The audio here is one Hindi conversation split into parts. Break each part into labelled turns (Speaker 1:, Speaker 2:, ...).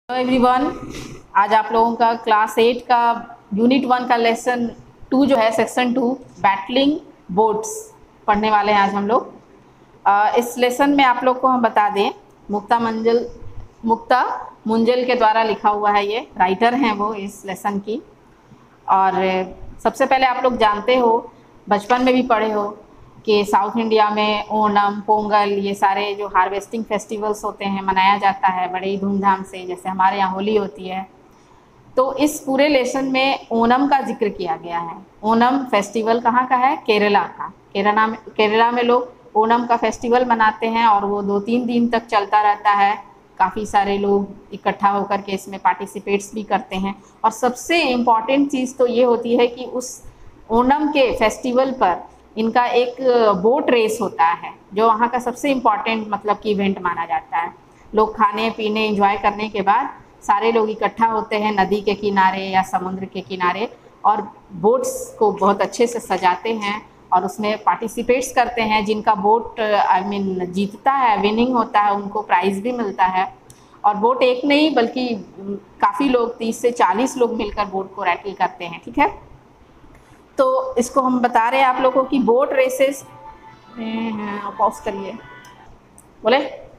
Speaker 1: Hello everyone. आज आप लोगों का क्लास 8 का यूनिट 1 का लेसन 2 जो है सेक्शन 2 बैटलिंग बोट्स पढ़ने वाले हैं आज हम लोग। इस लेसन में आप लोग को हम बता दें, मुक्ता मुंजल के द्वारा लिखा हुआ है। ये राइटर हैं वो इस लेसन की। और सबसे पहले आप लोग जानते हो, बचपन में भी पढ़े हो कि साउथ इंडिया में ओणम, पोंगल, ये सारे जो हार्वेस्टिंग फेस्टिवल्स होते हैं मनाया जाता है बड़े ही धूमधाम से, जैसे हमारे यहाँ होली होती है। तो इस पूरे लेसन में ओणम का जिक्र किया गया है। ओणम फेस्टिवल कहाँ का है? केरला का। केरला में लोग ओणम का फेस्टिवल मनाते हैं और वो 2-3 दिन तक चलता रहता है। काफ़ी सारे लोग इकट्ठा होकर के इसमें पार्टिसिपेट्स भी करते हैं। और सबसे इम्पॉर्टेंट चीज़ तो ये होती है कि उस ओणम के फेस्टिवल पर इनका एक बोट रेस होता है, जो वहाँ का सबसे इम्पॉर्टेंट मतलब कि इवेंट माना जाता है। लोग खाने पीने एंजॉय करने के बाद सारे लोग इकट्ठा होते हैं नदी के किनारे या समुद्र के किनारे, और बोट्स को बहुत अच्छे से सजाते हैं और उसमें पार्टिसिपेट्स करते हैं। जिनका बोट जीतता है, विनिंग होता है, उनको प्राइज़ भी मिलता है। और बोट एक नहीं बल्कि काफ़ी लोग 30 से 40 लोग मिलकर बोट को रैटल करते हैं। ठीक है, तो इसको हम बता रहे हैं आप लोगों की बोट रेसेस। पॉज करिए, बोले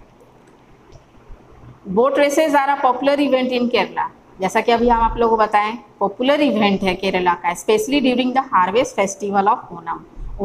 Speaker 1: boat races are a popular event in Kerala. जैसा कि अभी हम आप लोगों को बताएं, पॉपुलर इवेंट है केरला का, specially during the harvest festival of Onam.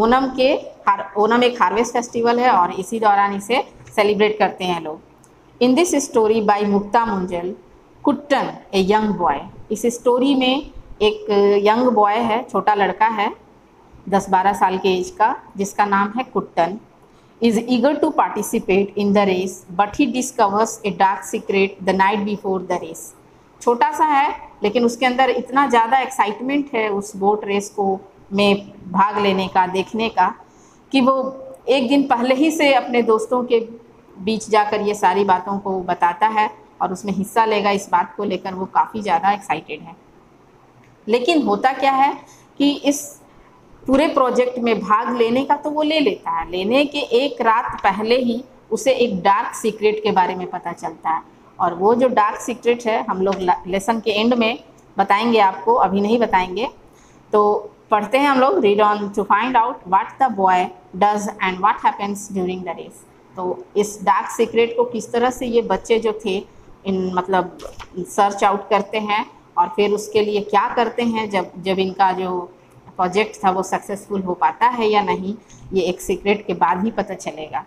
Speaker 1: Onam एक हार्वेस्ट फेस्टिवल है और इसी दौरान इसे सेलिब्रेट करते हैं लोग। In this story by Mukta Munjal, Kuttan a young boy. इस स्टोरी में एक यंग बॉय है, छोटा लड़का है 10-12 साल के एज का, जिसका नाम है Kuttan. Is eager to participate in the race but he discovers a dark secret the night before the race. छोटा सा है लेकिन उसके अंदर इतना ज़्यादा एक्साइटमेंट है उस बोट रेस को में भाग लेने का, देखने का, कि वो एक दिन पहले ही से अपने दोस्तों के बीच जाकर ये सारी बातों को बताता है और उसमें हिस्सा लेगा। इस बात को लेकर वो काफ़ी ज़्यादा एक्साइटेड है। लेकिन होता क्या है कि इस पूरे प्रोजेक्ट में भाग लेने का तो वो ले लेता है, लेने के एक रात पहले ही उसे एक डार्क सीक्रेट के बारे में पता चलता है। और वो जो डार्क सीक्रेट है हम लोग लेसन के एंड में बताएंगे आपको, अभी नहीं बताएंगे। तो पढ़ते हैं हम लोग। Read on to find out what the boy does and what happens during the race. तो इस डार्क सीक्रेट को किस तरह से ये बच्चे जो थे मतलब सर्च आउट करते हैं और फिर उसके लिए क्या करते हैं, जब इनका जो प्रोजेक्ट था वो सक्सेसफुल हो पाता है या नहीं, ये एक सीक्रेट के बाद ही पता चलेगा।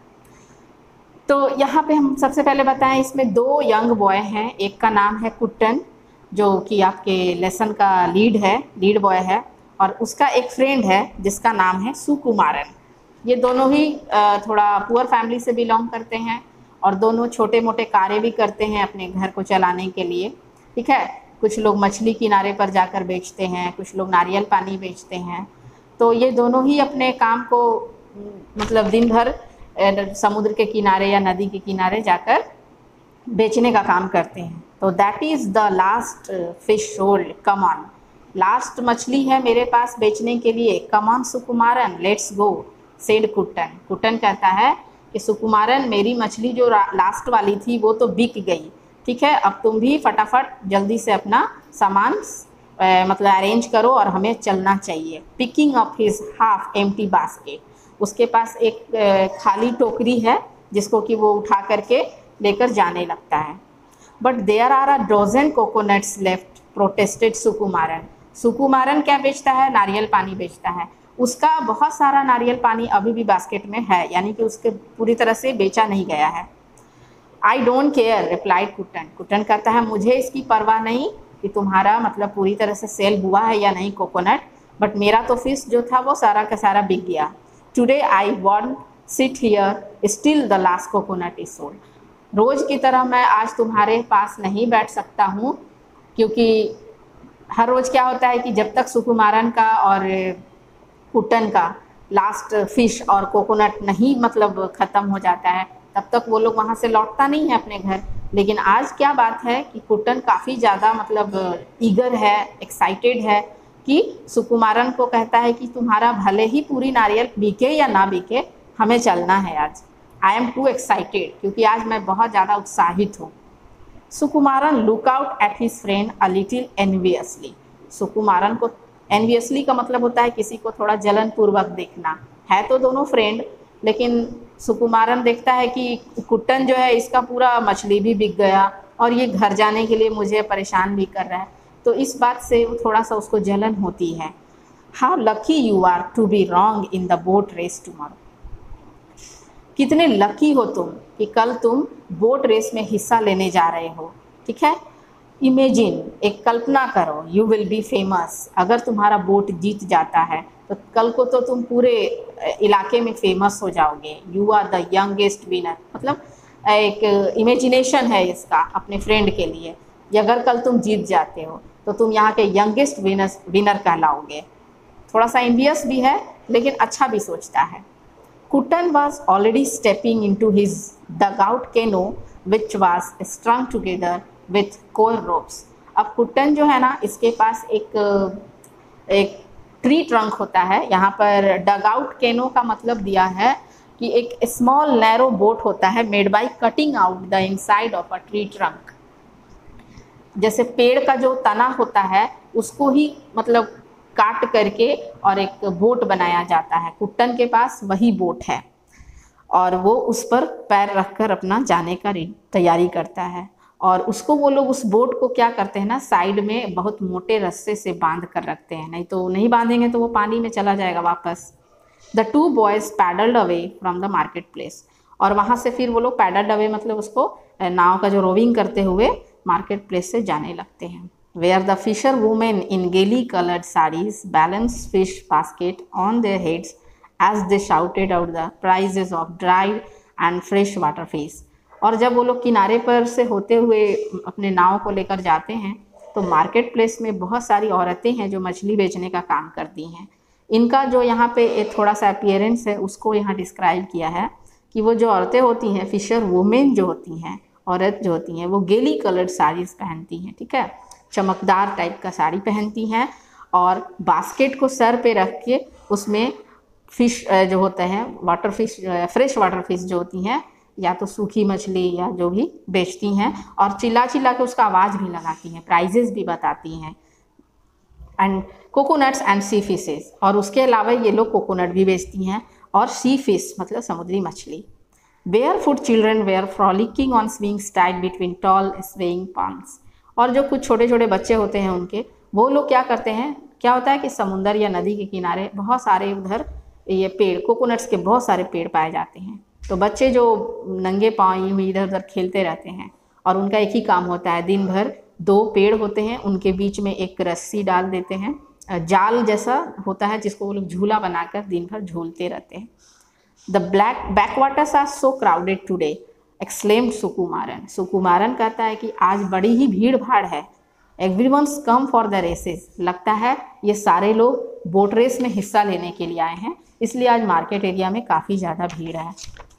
Speaker 1: तो यहाँ पे हम सबसे पहले बताएं, इसमें 2 यंग बॉय हैं। एक का नाम है कुट्टन, जो कि आपके लेसन का लीड बॉय है, और उसका एक फ्रेंड है जिसका नाम है सुकुमारन। ये दोनों ही थोड़ा पुअर फैमिली से बिलोंग करते हैं और दोनों छोटे मोटे कार्य भी करते हैं अपने घर को चलाने के लिए। ठीक है, कुछ लोग मछली किनारे पर जाकर बेचते हैं, कुछ लोग नारियल पानी बेचते हैं। तो ये दोनों ही अपने काम को मतलब दिन भर समुद्र के किनारे या नदी के किनारे जाकर बेचने का काम करते हैं। तो that is the last fish sold, come on. Last मछली है मेरे पास बेचने के लिए, come on Sukumaran, let's go, said Kuttan. Kuttan कहता है कि सुकुमारन, मेरी मछली जो लास्ट वाली थी वो तो बिक गई, ठीक है, अब तुम भी फटाफट जल्दी से अपना सामान मतलब अरेंज करो और हमें चलना चाहिए। Picking up his half empty basket, उसके पास एक खाली टोकरी है जिसको कि वो उठा करके लेकर जाने लगता है। But there are a dozen coconuts left, protested Sukumaran. Sukumaran क्या बेचता है? नारियल पानी बेचता है। उसका बहुत सारा नारियल पानी अभी भी बास्केट में है, यानी कि उसके पूरी तरह से बेचा नहीं गया है। I don't care, replied Kuttan. Kuttan कहता है, मुझे इसकी परवाह नहीं कि तुम्हारा मतलब पूरी तरह से सेल हुआ है या नहीं कोकोनट, बट मेरा तो फिश जो था वो सारा का सारा बिक गया। Today I won't sit here, still the last coconut is sold. रोज़ की तरह मैं आज तुम्हारे पास नहीं बैठ सकता हूँ, क्योंकि हर रोज़ क्या होता है कि जब तक सुकुमारन का और कुट्टन का लास्ट फिश और कोकोनट नहीं मतलब ख़त्म हो जाता है, तब तक वो लोग वहाँ से लौटता नहीं है अपने घर। लेकिन आज क्या बात है कि कुट्टन काफ़ी ज़्यादा मतलब ईगर है, एक्साइटेड है, कि सुकुमारन को कहता है कि तुम्हारा भले ही पूरी नारियल बिके या ना बिके, हमें चलना है आज। आई एम टू एक्साइटेड, क्योंकि आज मैं बहुत ज़्यादा उत्साहित हूँ। Sukumaran look out at his friend a little enviously. Sukumaran को एनवियसली का मतलब होता है किसी को थोड़ा जलन पूर्वक देखना। है तो दोनों फ्रेंड, लेकिन सुकुमारन देखता है कि कुट्टन जो है इसका पूरा मछली भी बिक गया और ये घर जाने के लिए मुझे परेशान भी कर रहा है, तो इस बात से थोड़ा सा उसको जलन होती है। How lucky you are to be wrong in the boat race tomorrow. कितने लकी हो तुम कि कल तुम बोट रेस में हिस्सा लेने जा रहे हो। ठीक है, इमेजिन, एक कल्पना करो, यू विल बी फेमस। अगर तुम्हारा बोट जीत जाता है तो कल को तो तुम पूरे इलाके में फेमस हो जाओगे। You are the youngest winner, मतलब एक इमेजिनेशन है इसका अपने फ्रेंड के लिए। अगर कल तुम जीत जाते हो तो तुम यहाँ के यंगेस्ट विनर कहलाओगे। थोड़ा सा एम्बियस भी है लेकिन अच्छा भी सोचता है। Kuttan was already stepping into his dugout canoe which was strung together with coir ropes। अब कुट्टन जो है ना, इसके पास एक ट्री ट्रंक होता है। यहाँ पर डगआउट कैनो का मतलब दिया है कि एक स्मॉल नैरो बोट होता है made by cutting out the inside of a tree trunk. जैसे पेड़ का जो तना होता है उसको ही मतलब काट करके और एक बोट बनाया जाता है। कुट्टन के पास वही बोट है और वो उस पर पैर रखकर अपना जाने का तैयारी करता है। और उसको वो लोग उस बोट को क्या करते हैं ना, साइड में बहुत मोटे रस्से से बांध कर रखते हैं, नहीं तो नहीं बांधेंगे तो वो पानी में चला जाएगा वापस। The two boys paddled away from the market place. और वहाँ से फिर वो लोग पैडल्ड अवे मतलब उसको नाव का जो रोविंग करते हुए मार्केट प्लेस से जाने लगते हैं। Where the fisher women in gaily colored sarees balanced fish basket on their heads as they shouted out the prices of dried and fresh water fish। और जब वो लोग किनारे पर से होते हुए अपने नाव को लेकर जाते हैं तो मार्केट प्लेस में बहुत सारी औरतें हैं जो मछली बेचने का काम करती हैं। इनका जो यहाँ पे एक थोड़ा सा अपीयरेंस है उसको यहाँ डिस्क्राइब किया है कि वो जो औरतें होती हैं, फिशर वुमेन जो होती हैं, औरत जो होती हैं, वो गेली कलर्ड साड़ीज़ पहनती हैं। ठीक है, चमकदार टाइप का साड़ी पहनती हैं और बास्केट को सर पे रख के उसमें फ़िश जो होते हैं, water fish, fresh water fish जो होती हैं, या तो सूखी मछली या जो भी बेचती हैं, और चिल्ला चिल्ला के उसका आवाज़ भी लगाती हैं, प्राइजेस भी बताती हैं। And coconuts and sea fishes, और उसके अलावा ये लोग कोकोनट भी बेचती हैं और सी फिश मतलब समुद्री मछली। Barefoot children were frolicking on swings tied between tall swaying palms. और जो कुछ छोटे छोटे बच्चे होते हैं उनके, वो लोग क्या करते हैं, क्या होता है कि समुंदर या नदी के किनारे बहुत सारे उधर ये पेड़, कोकोनट्स के बहुत सारे पेड़ पाए जाते हैं। तो बच्चे जो नंगे पाँव यूँ इधर उधर खेलते रहते हैं और उनका एक ही काम होता है, दिन भर दो पेड़ होते हैं उनके बीच में एक रस्सी डाल देते हैं, जाल जैसा होता है जिसको वो लोग झूला बनाकर दिन भर झूलते रहते हैं। The backwaters are so crowded today exclaimed Sukumaran. Sukumaran कहता है कि आज बड़ी ही भीड़ भाड़ है। Everyone's come for the races. लगता है ये सारे लोग बोट रेस में हिस्सा लेने के लिए आए हैं, इसलिए आज मार्केट एरिया में काफ़ी ज़्यादा भीड़ है।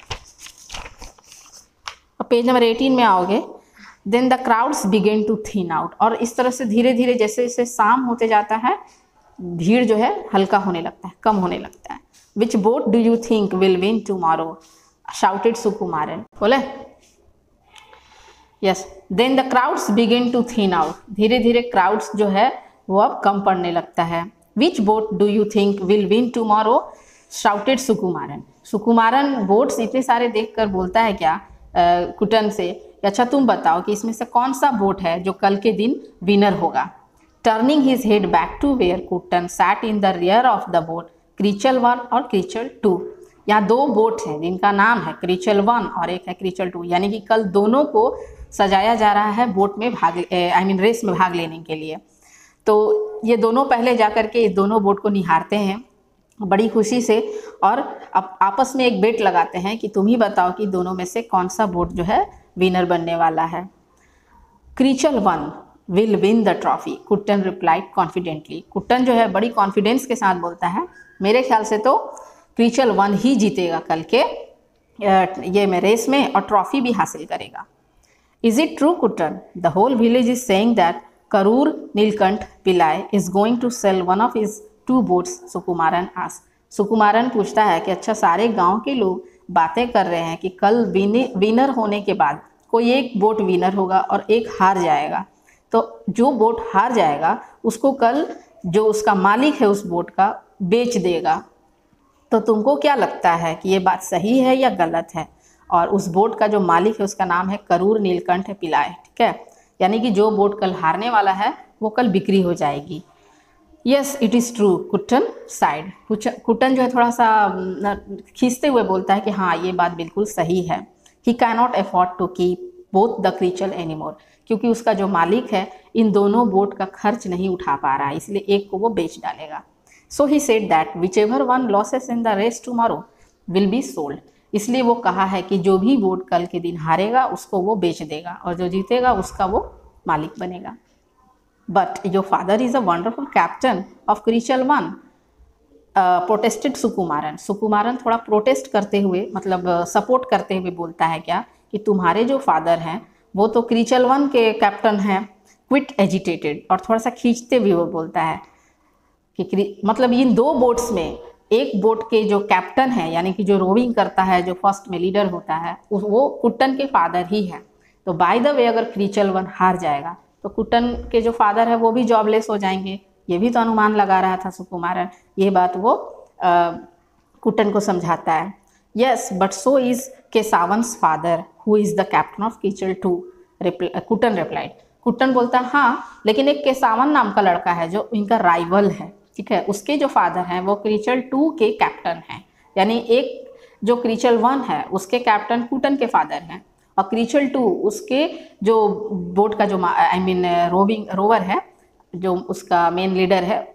Speaker 1: अब पेज नंबर 18 में आओगे। Then the crowds began to thin out. और इस तरह से धीरे धीरे जैसे जैसे शाम होते जाता है भीड़ जो है हल्का होने लगता है, कम होने लगता है। Which boat do you think will win tomorrow shouted Sukumaran. बोले yes. Then the crowds begin to thin out. धीरे धीरे क्राउड्स जो है वो अब कम पड़ने लगता है। Which boat do you think will win tomorrow shouted Sukumaran. Sukumaran boats इतने सारे देखकर बोलता है क्या कुट्टन से, अच्छा तुम बताओ कि इसमें से कौन सा बोट है जो कल के दिन विनर होगा। Turning his head back to where Kuttan sat in the rear of the boat क्रीचल 1 और क्रीचल 2। यहाँ दो बोट हैं जिनका नाम है क्रीचल 1 और एक है क्रीचल 2, यानी कि कल दोनों को सजाया जा रहा है बोट में रेस में भाग लेने के लिए। तो ये दोनों पहले जा कर के इस दोनों बोट को निहारते हैं बड़ी खुशी से और अब आपस में एक बेट लगाते हैं कि तुम ही बताओ कि दोनों में से कौन सा बोट जो है विनर बनने वाला है। क्रीचल 1 will win the trophy Kuttan replied confidently. Kuttan जो है बड़ी कॉन्फिडेंस के साथ बोलता है, मेरे ख्याल से तो क्रीचल 1 ही जीतेगा कल के ये में रेस में और ट्रॉफी भी हासिल करेगा। Is it true Kuttan? The whole village is saying that Karur Neelakanth Pillai is going to sell one of his 2 boats. Sukumaran आस। सुकुमारन पूछता है कि अच्छा सारे गांव के लोग बातें कर रहे हैं कि कल विनर होने के बाद कोई एक बोट विनर होगा और एक हार जाएगा। तो जो बोट हार जाएगा उसको कल जो उसका मालिक है उस बोट का बेच देगा। तो तुमको क्या लगता है कि ये बात सही है या गलत है? और उस बोट का जो मालिक है उसका नाम है करूर नीलकंठ पिलाय, ठीक है। यानी कि जो बोट कल हारने वाला है वो कल बिक्री हो जाएगी। Yes it is true, Kuttan said. Kuttan जो है थोड़ा सा खींचते हुए बोलता है कि हाँ ये बात बिल्कुल सही है। He can not afford to keep both the creature anymore, क्योंकि उसका जो मालिक है इन दोनों बोट का खर्च नहीं उठा पा रहा है, इसलिए एक को वो बेच डालेगा। So he said that whichever one loses in the race tomorrow will be sold. इसलिए वो कहा है कि जो भी बोट कल के दिन हारेगा उसको वो बेच देगा और जो जीतेगा उसका वो मालिक बनेगा। But your father is a wonderful captain of creature one, protested Sukumaran. Sukumaran थोड़ा प्रोटेस्ट करते हुए मतलब सपोर्ट करते हुए बोलता है क्या कि तुम्हारे जो फादर हैं वो तो क्रीचर वन के कैप्टन हैं। क्विट एजिटेटेड, और थोड़ा सा खींचते हुए वो बोलता है कि मतलब इन दो बोट्स में एक बोट के जो कैप्टन है यानी कि जो रोविंग करता है, जो फर्स्ट में लीडर होता है, वो कुट्टन के फादर ही है। तो बाय द वे अगर क्रीचर वन हार जाएगा तो कुट्टन के जो फादर है वो भी जॉबलेस हो जाएंगे। ये भी तो अनुमान लगा रहा था सुकुमारन, ये बात वो कुट्टन को समझाता है। Yes but so is Kesavan's father who is the captain of creature two, Kuttan replied. Kuttan बोलता है हाँ, लेकिन एक केसावन नाम का लड़का है जो इनका राइवल है, ठीक है, उसके जो फादर हैं वो क्रीचर 2 के कैप्टन हैं। यानी एक जो क्रीचर 1 है उसके कैप्टन कुट्टन के फादर हैं और क्रीचर 2 उसके जो बोट का जो रोवर है, जो उसका मेन लीडर है,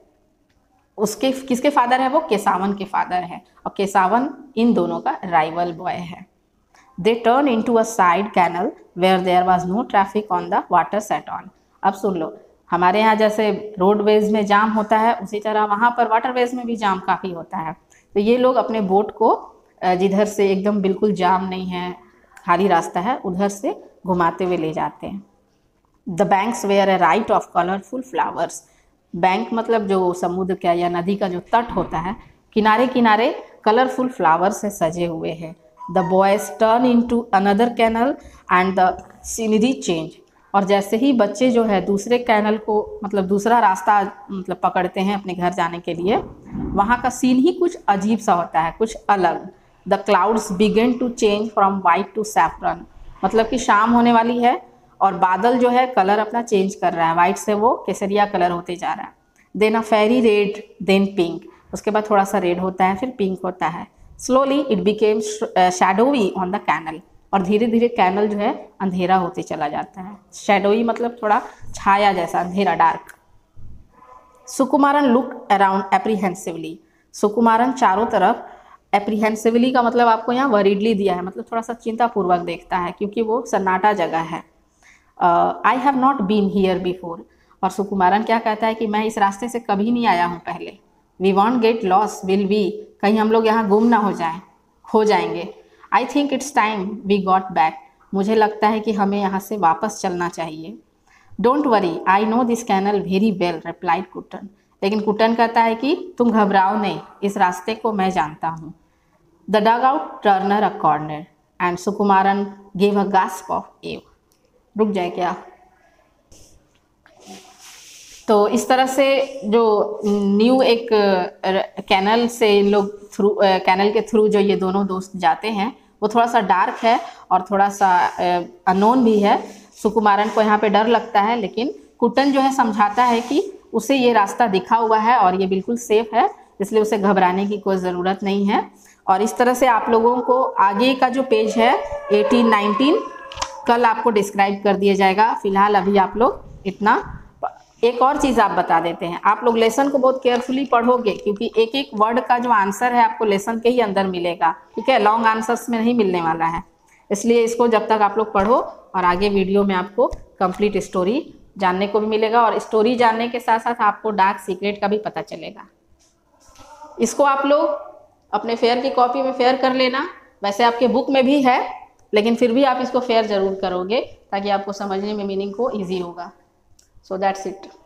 Speaker 1: उसके किसके फादर है? वो केसावन के फादर है और केसावन इन दोनों का राइवल बॉय है। They turn in to a side canal where there was no traffic on the water set on. अब सुन लो, हमारे यहाँ जैसे रोडवेज में जाम होता है उसी तरह वहाँ पर वाटरवेज में भी जाम काफ़ी होता है। तो ये लोग अपने बोट को जिधर से एकदम बिल्कुल जाम नहीं है, खाली रास्ता है, उधर से घुमाते हुए ले जाते हैं। The banks were a riot of colourful flowers. Bank मतलब जो समुद्र का या नदी का जो तट होता है, किनारे किनारे कलरफुल फ्लावर से सजे हुए हैं। The boys turn in to another canal and the scenery change. और जैसे ही बच्चे जो है दूसरे कैनल को मतलब दूसरा रास्ता मतलब पकड़ते हैं अपने घर जाने के लिए, वहाँ का सीन ही कुछ अजीब सा होता है, कुछ अलग। The clouds begin to change from white to saffron, मतलब कि शाम होने वाली है और बादल जो है कलर अपना चेंज कर रहा है, वाइट से वो केसरिया कलर होते जा रहा है। Then a fiery red, then pink, उसके बाद थोड़ा सा रेड होता है फिर पिंक होता है। Slowly it became shadowy on the canal, और धीरे धीरे कैनल जो है अंधेरा होते चला जाता है। शैडोई मतलब थोड़ा छाया जैसा, अंधेरा, dark. Sukumaran look around apprehensively. Sukumaran चारों तरफ, एप्रीहेंसिवली का मतलब आपको यहाँ वरीडली दिया है, मतलब थोड़ा सा चिंतापूर्वक देखता है क्योंकि वो सन्नाटा जगह है। I have not been here before. और सुकुमारन क्या कहता है कि मैं इस रास्ते से कभी नहीं आया हूँ पहले। We won't get lost will be, कहीं हम लोग यहाँ गुम ना हो जाएं, खो जाएंगे। I think it's time we got back, मुझे लगता है कि हमें यहाँ से वापस चलना चाहिए। Don't worry I know this canal very well, replied Kuttan. लेकिन कुट्टन कहता है कि तुम घबराओ नहीं, इस रास्ते को मैं जानता हूँ। The dugout turner a corner and Sukumaran give a gasp of awe. रुक जाए क्या? तो इस तरह से जो न्यू एक कैनल से इन लोग थ्रू कैनल के थ्रू जो ये दोनों दोस्त जाते हैं वो थोड़ा सा डार्क है और थोड़ा सा अननोन भी है। सुकुमारन को यहाँ पे डर लगता है, लेकिन कुट्टन जो है समझाता है कि उसे ये रास्ता दिखा हुआ है और ये बिल्कुल सेफ है, इसलिए उसे घबराने की कोई ज़रूरत नहीं है। और इस तरह से आप लोगों को आगे का जो पेज है 18-19 कल आपको डिस्क्राइब कर दिया जाएगा। फिलहाल अभी आप लोग इतना। एक और चीज़ आप बता देते हैं, आप लोग लेसन को बहुत केयरफुली पढ़ोगे क्योंकि एक एक वर्ड का जो आंसर है आपको लेसन के ही अंदर मिलेगा, ठीक है, लॉन्ग आंसर्स में नहीं मिलने वाला है। इसलिए इसको जब तक आप लोग पढ़ो, और आगे वीडियो में आपको कंप्लीट स्टोरी जानने को भी मिलेगा और स्टोरी जानने के साथ साथ आपको डार्क सीक्रेट का भी पता चलेगा। इसको आप लोग अपने फेयर की कॉपी में फेयर कर लेना, वैसे आपके बुक में भी है लेकिन फिर भी आप इसको फेयर ज़रूर करोगे ताकि आपको समझने में मीनिंग को ईजी होगा। So that's it.